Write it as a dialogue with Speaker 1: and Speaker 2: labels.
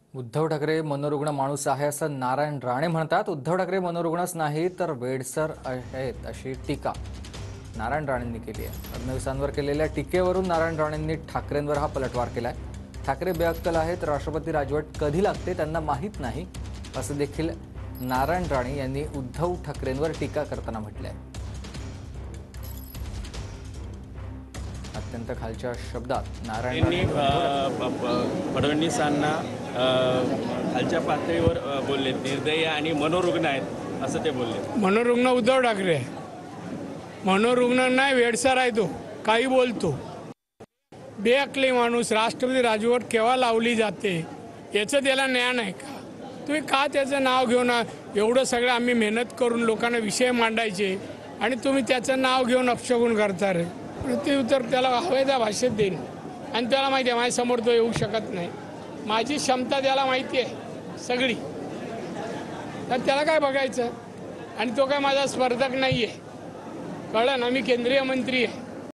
Speaker 1: उद्धव ठाकरे मनोरुग्ण माणूस आहे असं नारायण राणे म्हणतात। उद्धव ठाकरे मनोरुग्णच नाही तर वेडसर आहेत अशी टीका नारायण राणेंनी केली आहे। फडणवीसांवर केलेल्या टीकेवरून नारायण राणेंनी ठाकरेंवर हा पलटवार केलाय। ठाकरे बेअक्कल आहेत, राष्ट्रपती राजवट कधी लागते त्यांना माहीत नाही असं देखील नारायण राणे यांनी उद्धव ठाकरेंवर टीका करताना म्हटलंय। अत्यंत खालच्या शब्दात नारायण
Speaker 2: फडणवीसांना खालच्या पातळीवर बोलले, निर्दयी आणि मनोरुग्ण आहेत असं ते बोलले।
Speaker 3: मनोरुग्ण उद्धव ठाकरे आहे, मनोरुग्ण नाही, वेडसर आहे तो, काही बोलतो। बेअक्कली माणूस, राष्ट्रपती राजवट केव्हा लावली जाते याचं त्याला ज्ञान आहे का? तुम्ही का त्याचं नाव घेऊन एवढं सगळं आम्ही मेहनत करून लोकांना विषय मांडायचे आणि तुम्ही त्याचं नाव घेऊन अपशगुन करता रे? प्रत्युत्तर त्याला हवं त्या भाषेत देईन आणि त्याला माहिती आहे माझ्यासमोर तो येऊ शकत नाही। माझी क्षमता त्याला माहिती आहे सगळी, तर त्याला काय बघायचं? आणि तो काय माझा स्पर्धक नाही आहे, कळलं ना? मी केंद्रीय मंत्री आहे।